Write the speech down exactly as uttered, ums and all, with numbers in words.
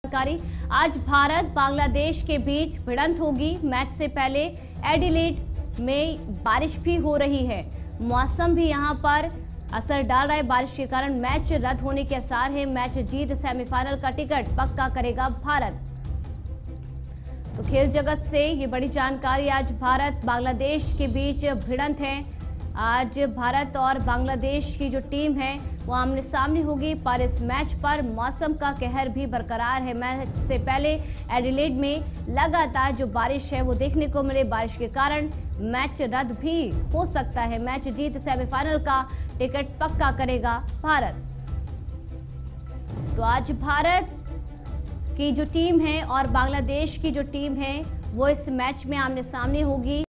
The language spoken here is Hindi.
जानकारी। आज भारत बांग्लादेश के बीच भिड़ंत होगी। मैच से पहले एडिलेड में बारिश भी हो रही है। मौसम भी यहां पर असर डाल रहा है। बारिश के कारण मैच रद्द होने के आसार है। मैच जीत सेमीफाइनल का टिकट पक्का करेगा भारत। तो खेल जगत से ये बड़ी जानकारी। आज भारत बांग्लादेश के बीच भिड़ंत है। आज भारत और बांग्लादेश की जो टीम है वो आमने सामने होगी, पर इस मैच पर मौसम का कहर भी बरकरार है। मैच से पहले एडिलेड में लगातार जो बारिश है वो देखने को मिले। बारिश के कारण मैच रद्द भी हो सकता है। मैच जीत सेमीफाइनल का टिकट पक्का करेगा भारत। तो आज भारत की जो टीम है और बांग्लादेश की जो टीम है वो इस मैच में आमने सामने होगी।